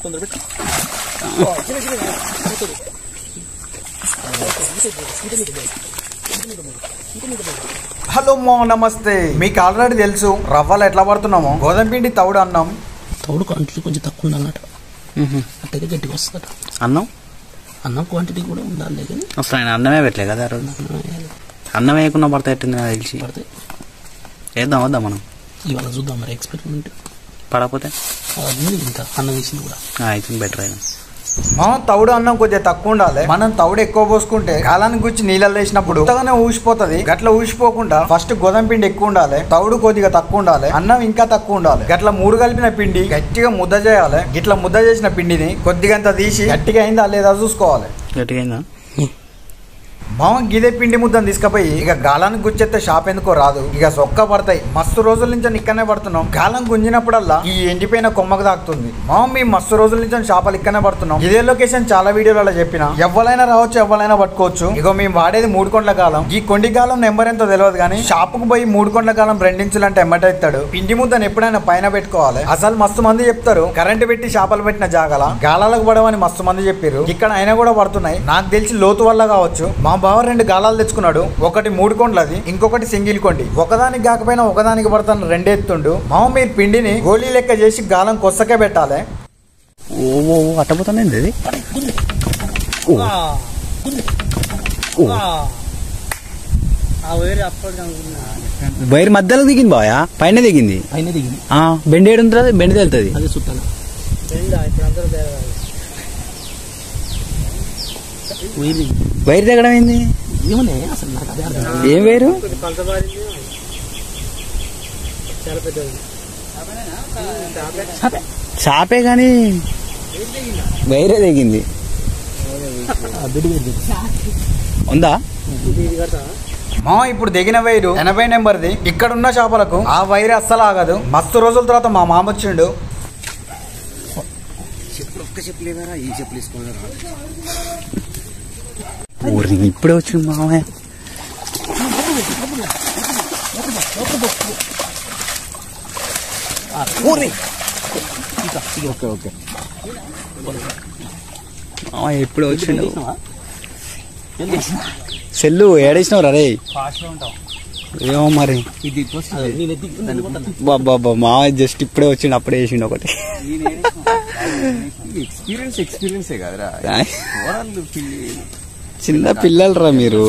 Hello నమస్తే. మీకు already తెలుసు రవ్వలు ఎట్లా పడుతున్నామో. గోధుమ పిండి తౌడు అన్నం. తౌడు క్వాంటిటీ కొంచెం తక్కువ ఉందన్నమాట. అట్టయితే గట్టిగా వస్తుంది. అన్నం క్వాంటిటీ కూడా ఉండాలి. కానీ అసలు ఆయన అన్నమే పెట్టలే కదా రోజు. అన్నం వేయకుండా పడతాయి నాకు తెలిసి. పడతాయి. వేద్దాం వద్దాం మనం ఇవాళ చూద్దాం మరి ఎక్స్పెరిమెంట్. పడకపోతే ఇంకా అన్నం వేసింది కూడా అయితే బెటర్ అయినా. మనం తౌడు అన్నం కొద్దిగా తక్కువ ఉండాలి. మనం తౌడు ఎక్కువ పోసుకుంటే కాలానికి గుచ్చి నీళ్ళలో వేసినప్పుడు కొత్తగానే ఊసిపోతుంది. గట్ల ఊసిపోకుండా ఫస్ట్ గోధుమ పిండి ఎక్కువ ఉండాలి, తౌడు కొద్దిగా తక్కువ ఉండాలి, అన్నం ఇంకా తక్కువ ఉండాలి. గట్ల మూడు కలిపిన పిండి గట్టిగా ముద్ద చేయాలి. గిట్ల ముద్ద చేసిన పిండిని కొద్దిగా అంత తీసి గట్టిగా అయిందా లేదా చూసుకోవాలి. గట్టిగా అయిందా? మామ గిదే పిండి ముద్దని తీసుకుపోయి ఇక గాలానికి గుచ్చేస్తే షాప్ ఎందుకో రాదు. ఇక సొక్క పడతాయి. మస్తు రోజుల నుంచి ఇక్కడనే పడుతున్నాం. గాలం గుంజినప్పుడల్లా ఈ ఎండిపోయిన కొమ్మకు తాకుతుంది. మామ మేము మస్తు రోజుల నుంచి షాపాలు ఇక్కడనే పడుతున్నాం. ఇదే లొకేషన్ చాలా వీడియోలలో చెప్పిన. ఎవరైనా రావచ్చు, ఎవరైనా పట్టుకోవచ్చు. ఇక మేము వాడేది 3 కొండ్ల గాలం. ఈ కొండి గాలం నెంబర్ ఎంతో తెలియదు కానీ షాపుకు పోయి 3 కొండ్ల గాలం 2 ఇంచులంటే ఎమ్మటెత్తాడు. పిండి ముద్దని ఎప్పుడైనా పైన పెట్టుకోవాలి. అసలు మస్తు మంది చెప్తారు కరెంటు పెట్టి చేపలు పెట్టిన జాగల గాలాలకు పడవని మస్తు మంది చెప్పారు. ఇక్కడ అయినా కూడా పడుతున్నాయి. నాకు తెలిసి లోతు వల్ల కావచ్చు. మా బావ 2 గాలాలు తెచ్చుకున్నాడు. ఒకటి 3 కొండ్లది, ఇంకొకటి సింగిల్ కొండి. ఒకదానికి కాకపోయినా ఒకదానికి పడతాను 2 ఎత్తుండు. మామ మీరు పిండిని గోళీ లెక్క చేసి గాలం కొత్తకే పెట్టాలి. ఓ అట్టపోతానండి అది. వైర్ మధ్యలో దిగింది బాయా, పైన దిగింది. బెండ్ ఏడు ఉంటుంది, బెండ్ తెలుతుంది. వైర్ తగ్గడం ఏంది? ఏం వేరు? చాపే కానీ వైరే తెగింది. ఉందా మా ఇప్పుడు దిగిన వైరు 80 నెంబర్ది. ఇక్కడ ఉన్న చేపలకు ఆ వైరు అస్సలు ఆగదు. మస్తు రోజుల తర్వాత మా మామ వచ్చిండు. ఇప్పుడే వచ్చింది మామయ్య. ఎప్పుడే వచ్చిండు. సెల్లు ఏడేసినవరా రే? ఏమో మరి బాబా మామయ్య జస్ట్ ఇప్పుడే వచ్చిండు, అప్పుడే వేసిండు ఒకటి. ఎక్స్పీరియన్సే కదరా, చిన్న పిల్లలరా మీరు.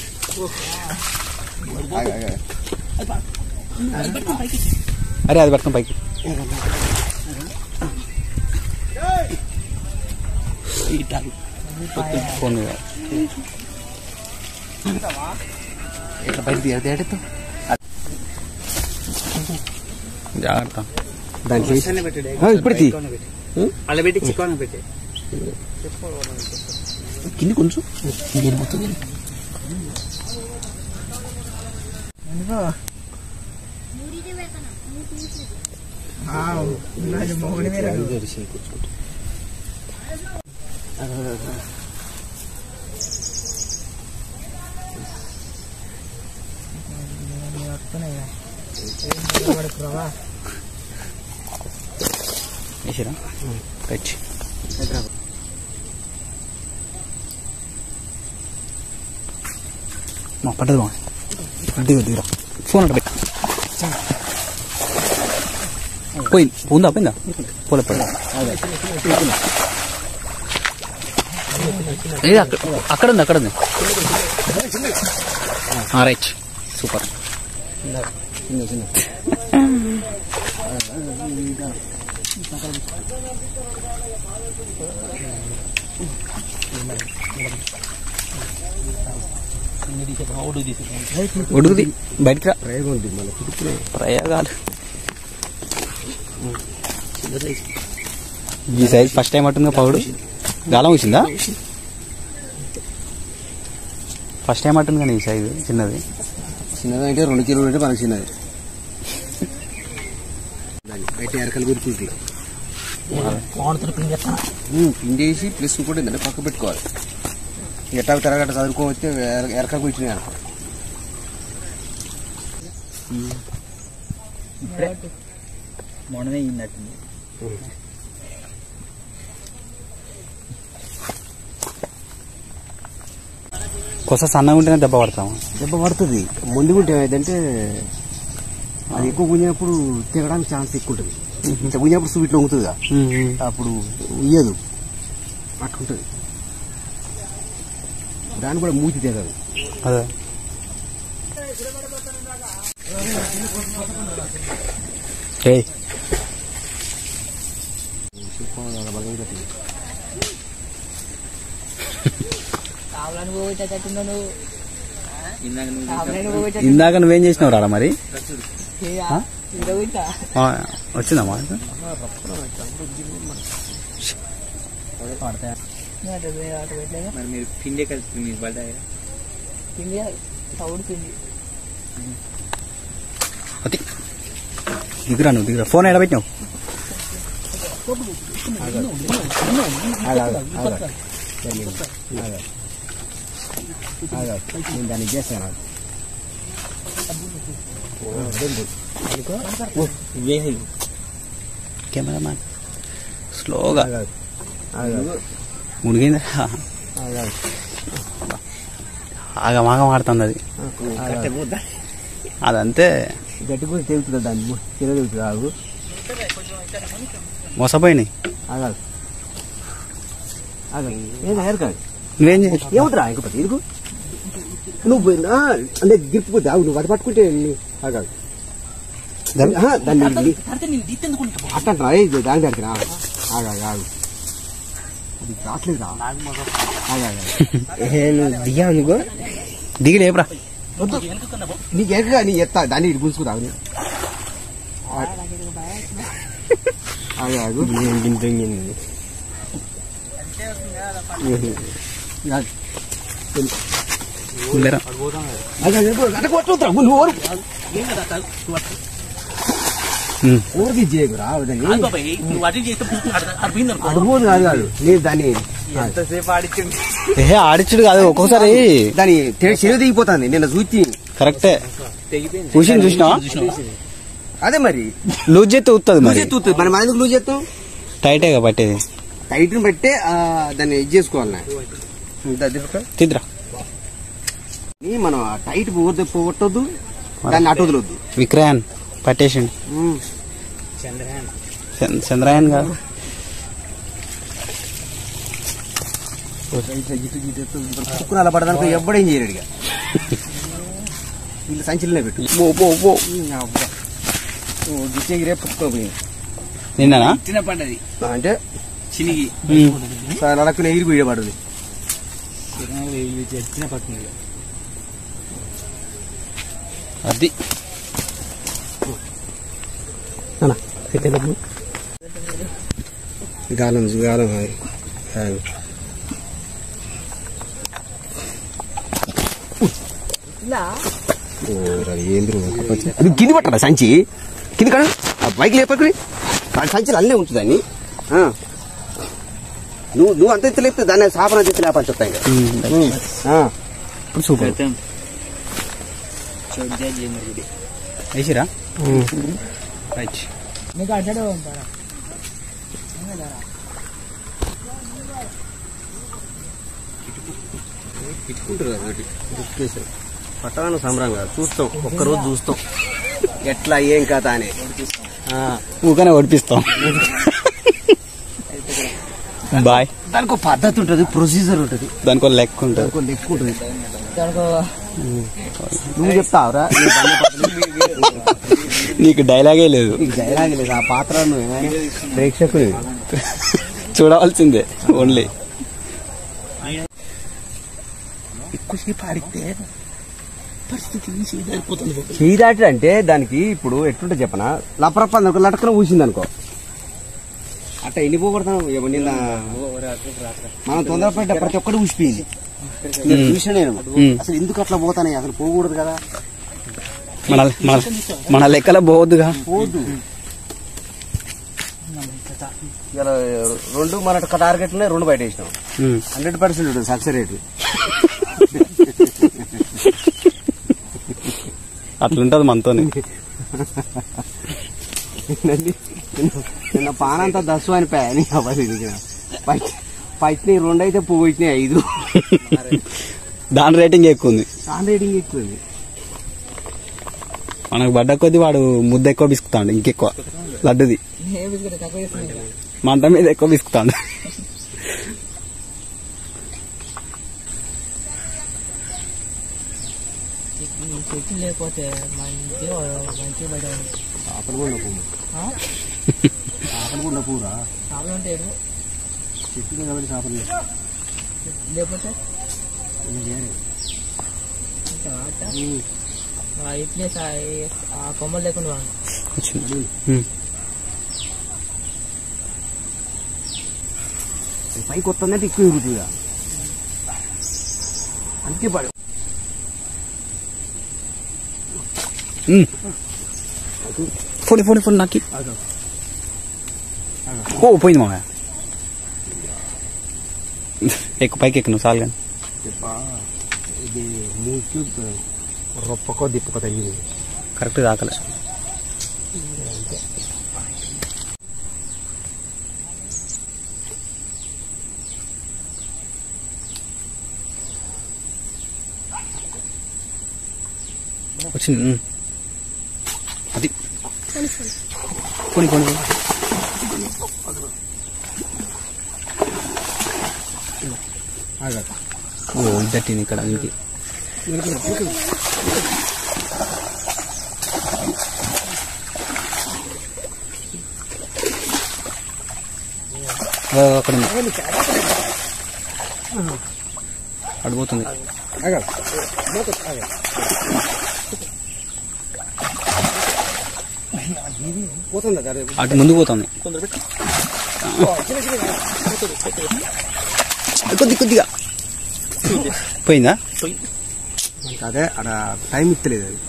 అరే అది పట్టుకుని పైకి. ఫోన్ జాగ్రత్త. ఇప్పుడు కింది కొంచెం పడ్డది బా. దిగరా ఫోన్ అంటే పెట్ట పోయింది. ఉందా పోయిందా? పోలే పడ. అక్కడ ఉంది, అక్కడ ఉంది. Right, super. ఉడుకుది బయటకు రా. ప్రయోగాలు ఈ సైజ్ ఫస్ట్ టైం అట్టుందిగా పౌడు. గాలం వచ్చిందా? ఫస్ట్ టైం అట్టుంది కానీ ఈ సైజు చిన్నది. చిన్నది అంటే 2 కిలోలు అంటే మనకి చిన్నది. అయితే ఎరకలు గురించి పిండి వేసి ప్లస్ కూడా ఏంటంటే పక్క పెట్టుకోవాలి. ఎట్టా తెరగట్ట చదువుకోవచ్చే ఎరక కూర్చుని అనుకో. మొన్ననే అయింది. కొస సన్నగా ఉంటేనే దెబ్బ పడతాము. దెబ్బ పడుతుంది. మొండిగుంటే ఏమైందంటే అది ఎక్కువ గుంజినప్పుడు తిరగడానికి ఛాన్స్ ఎక్కువ ఉంటుంది. ఇట్లా గుంజినప్పుడు స్వీట్లో ఉంగుతుందిగా, అప్పుడు ఇయ్యదు, అట్లుంటుంది. దాన్ని కూడా మూతి తెగదు. అదే ఇందాక నువ్వేం చేసినావు రాడా మరి? వచ్చిందమ్మా మీరు పిండి కలిపి మీరు పడ్డాయి పిండి తౌడు పిండి దిగురా నువ్వు దిగురా. ఫోన్ ఎక్కడ పెట్టినావు? నేను దాన్ని చేస్తాను. కెమెరామ్యాన్ స్లోగా మునిగిందా? ఆగమాగం ఆడుతుంది అది. అదంతే గట్టి కూడా తెగుతుంది, దాన్ని తిరగలుగుతుంది. ఆగు మోసపోయినాయి. ఆగాలి ఆగాలి. ఏం హెయిర్ కాదు నువ్వేం చేసి ఏముందిరా ఇంకొకటి ఇరుగు. నువ్వు అంటే గిరిపోతే ఆగు. నువ్వు అది పట్టుకుంటే ఆగాలి. దాన్ని అట్టంటా దాని దానికి ఆగాలి. ఆగు అది రావట్లేదు రా. దిగా అనుకో దిగిలేపురా. నీకు ఎక్కగా నీ ఎత్తా దాన్ని ఇటు గుంజుకురావు. ఆగు ఊరికి చేయకురా. అడుగుపోదు కాదు కాదు. నేను దాన్ని ఆడిచ్చుడు కాదు, ఒక్కొక్కసారి దాని చెరువు దిగిపోతుంది. నేను చూచి కరెక్టే కూర్చొని చూసినావా? అదే మరి లూజ్ చేస్తే ఊతుంది మరి. మనం ఎందుకు లూజ్ చేస్తాం? టైటేగా పట్టేది. టైట్ ని బట్టే దాన్ని ఇది చేసుకోవాలి. తిద్రా మనం టైట్ పోగొట్టొద్దు, దాన్ని అటు వదలొద్దు. విక్రయాన్ పట్టేసిండు. చంద్రయాన్ కాదు. చుక్కున పడడానికి ఎవ్వడేం చేయలేడు. ఇక వీళ్ళు సంచిలోనే పెట్టు. గిచ్చేకి రేపు పుచ్చుకోపోయింది నిన్ననా పడ్డది అంటే చినిగి అడక్కున ఎగిరి పోయే పడుతుంది. అది గాలం గాలం కింది పట్టరా సంచి కింది కాడ బైక్ లేపకుని సంచులు అల్లే ఉంటుందని. నువ్వు అంత ఎత్తు లేపితే దాన్ని సాపన చేసి లేపని చెప్తాయి. సూపర్ వేసిరా. పట్టణాన్ని సంబరంగా చూస్తాం, ఒక్కరోజు చూస్తాం ఎట్లా ఏం కథ అని. ఊకనే ఓడిపిస్తాం. బాయ్. దానికి పద్ధతి ఉంటుంది, ప్రొసీజర్ ఉంటుంది, దానికి లెక్క ఉంటుంది. లెక్క ఉంటుంది. నువ్వు చెప్తావురా? నీకు డైలాగే లేదు. డైలాగే లేదు. ఆ పాత్రను ప్రేక్షకులు చూడవలసిందే ఓన్లీ. ఎక్కువసేపు ఆడితే పరిస్థితి చేయి దాటి అంటే దానికి ఇప్పుడు ఎట్లుంటే చెప్పనా, లపరప్ప లటకన ఊసింది అనుకో, అట్ట ఎన్ని పోగొడతాం. నిన్న మనం తొందరపడ్డ ప్రతి ఒక్కటి ఊసిపోయింది. చూసిన నేను అసలు ఎందుకు అట్లా పోతానే, అసలు పోకూడదు కదా. మన లెక్కల పోవద్దుగా. పోవద్దు. రెండు మన టార్గెట్ 2 బయట వేసినాం. 100% సక్సెస్ రేటు. అట్లుంటది మనతో. నిన్న పానంతా దస్సు అనిపోయాయి. పట్టినాయి 2 అయితే పువ్వు వచ్చినాయి 5. దాని రేటింగ్ ఎక్కువ ఉంది. దాని రేటింగ్ ఎక్కువ ఉంది. మనకు పడ్డ కొద్ది వాడు ముద్ద ఎక్కువ బిసుకుతాడు, ఇంకెక్కువ లడ్డుది మంట మీద ఎక్కువ బిసుకుతాడు. చెట్టు లేకపోతే మంచిగా బయట చేపలు పూరా చేపలు ఉంటాయి చెట్టు కాబట్టి చేపలు లేకపోతే ఇట్లే ఆ కొమ్మలు లేకుండా పైకి వస్తుందంటే ఎక్కువ ఎరుగుతుందా అంతే పడు. ఫోన్ ఫోన్ ఫోన్ నాకు ఓ పోయింది మా ఎక్కువ పైకి ఎక్కువ చాలు కానీ ఇది మూకి రొప్పకో దిప్పకో తగ్గింది కరెక్ట్ తాకలే. వచ్చింది అది కొని కొని ఓ ఇద్దటిని ఇక్కడ ఇంకి అక్కడ అడిపోతుంది అటు ముందు పోతుంది కొద్ది కొద్దిగా పోయిందా? అదే అక్కడ టైం ఇస్తలేదు అది.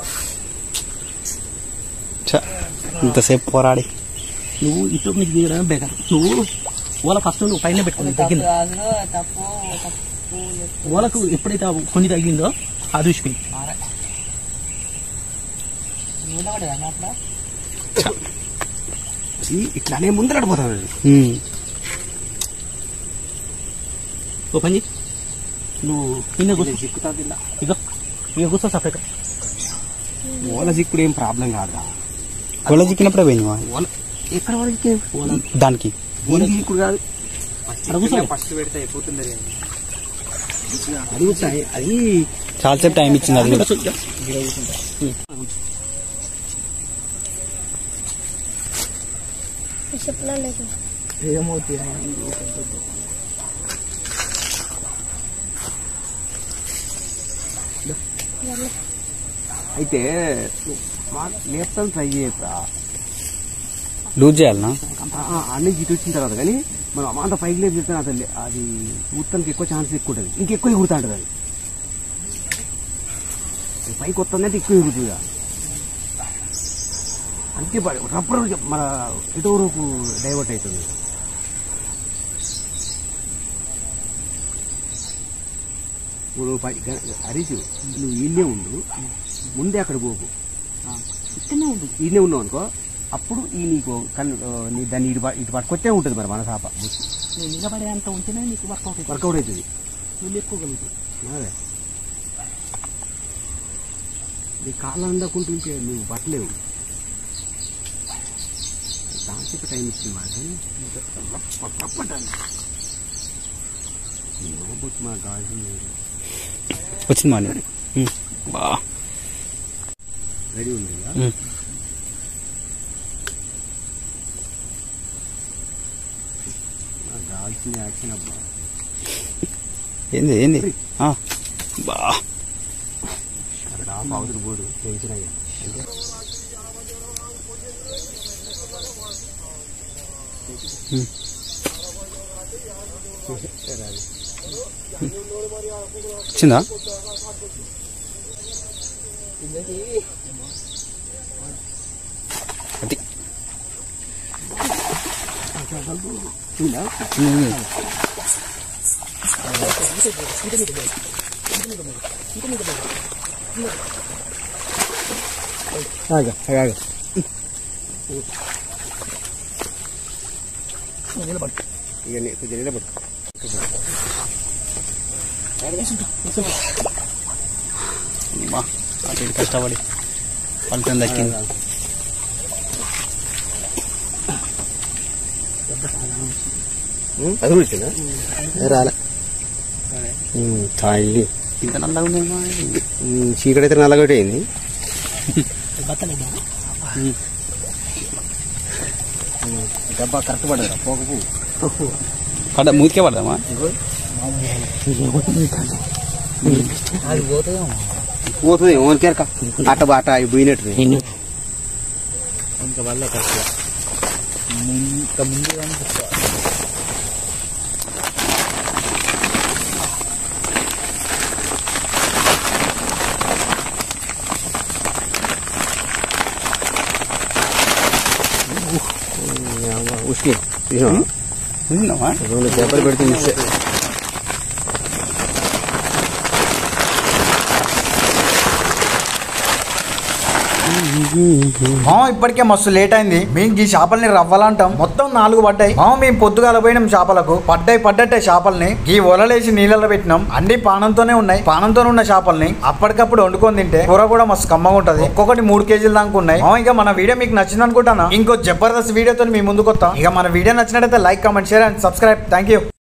ఇంతసేపు పోరాడి నువ్వు ఇప్పుడు నీకు దిగడం బెటర్. నువ్వు ఓల ఫస్ట్ నువ్వు పైన పెట్టుకుని తగ్గింది ఓలకు ఎప్పుడైతే కొన్ని తగ్గిందో అది చూసిపోయి ఇట్లానే ముందరడిపోతాను. ఓ పని నువ్వు నిన్న కూర్చో చిక్కుతా ఇక కూర్చో సపరేట్. ఓల చిక్కుడు ఏం ప్రాబ్లం కాదు. ఓల చిక్కినప్పుడే పోయింది ఓల ఎక్కడ వరకు దానికి ఓల చిక్కుడు కాదు. ఫస్ట్ పెడితే అయిపోతుంది అది అది చాలాసేపు టైం ఇచ్చింది అది కూడా. అయితే లేపుతాను ట్రై చేయొచ్చా లూజ్ చేయాలనా అన్ని జిట్ వచ్చిన తర్వాత కానీ మనం అమాంత పైకి లేపు చెప్తాను అతను అది ఊతానికి ఎక్కువ ఛాన్స్ ఎక్కువ ఉంటుంది. ఇంకెక్కువ ఎగురుతా ఉంటుంది అది పైకి వస్తుందంటే ఎక్కువ ఎగురుతుందా అంతే రబ్బర్ మన ఎటో వరకు డైవర్ట్ అవుతుంది. ఇప్పుడు హరీష్ నువ్వు ఈయనే ఉండు, ముందే అక్కడ పోకు, ఇక్కడనే ఉంటుంది. ఈయనే ఉన్నావు అనుకో అప్పుడు ఈ నీకు దాన్ని ఇటు పట్టుకొచ్చే ఉంటుంది మరి మన చేప. నువ్వు నిలబడే అంత ఉంటేనే నీకు వర్కౌట్ అవుతుంది. నువ్వు ఎక్కువగలుగుతావు. అదే నీ కాళ్ళు అందకుంటుంటే నువ్వు పట్టలేవు. దానికి టైం ఇచ్చింది మాట మా గాలి వచ్చింది మా బా రెడీ ఉంది కావాల్సిన యాక్షన్ అబ్బా. ఏంది ఏంది బా అక్కడ అవతల పోదు టెన్షన్ అయ్యా అంటే వచ్చిందా? అది ఇక కొంచెం నిలబడు. అటు కష్టపడి ఫలితం దక్కింది. అది కూడా రాలే తాయి ఇంత నల్లగా ఉంది చీకటి అయితే నల్లగొట్టి అయింది. డబ్బా కరెక్ట్ పడ్డదా పోకపో పడ్డా మూతికే పడదామా? పోతుంది ఓనికేరక అట్ట బాట అవి పోయినట్టు. ఉష్కి చూసినావా? 2 చేపలు పెడితే మిక్సే. మామ ఇప్పటికే మస్తు లేట్ అయింది. మేము ఈ చేపల్ని రవ్వాలంటాం. మొత్తం 4 పడ్డాయి. మామ మేము పొద్దుగాల పోయినాం చేపలకు. పడ్డట్టే చేపల్ని ఈ ఒలలేసి నీళ్ళలో పెట్టినాం. అన్ని పానంతోనే ఉన్నాయి. పానంతో ఉన్న చేపల్ని అప్పటికప్పుడు వండుకొని తింటే కూర కూడా మస్తు కమ్మగా ఉంటది. ఒక్కొక్కటి 3 కేజీల దాకా ఉన్నాయి. ఇక మన వీడియో మీకు నచ్చింది అనుకుంటాను. ఇంకో జబర్దస్త్ వీడియోతో మీ ముందుకు వస్తాం. ఇక మన వీడియో నచ్చినట్టయితే like, comment, share and subscribe. Thank you.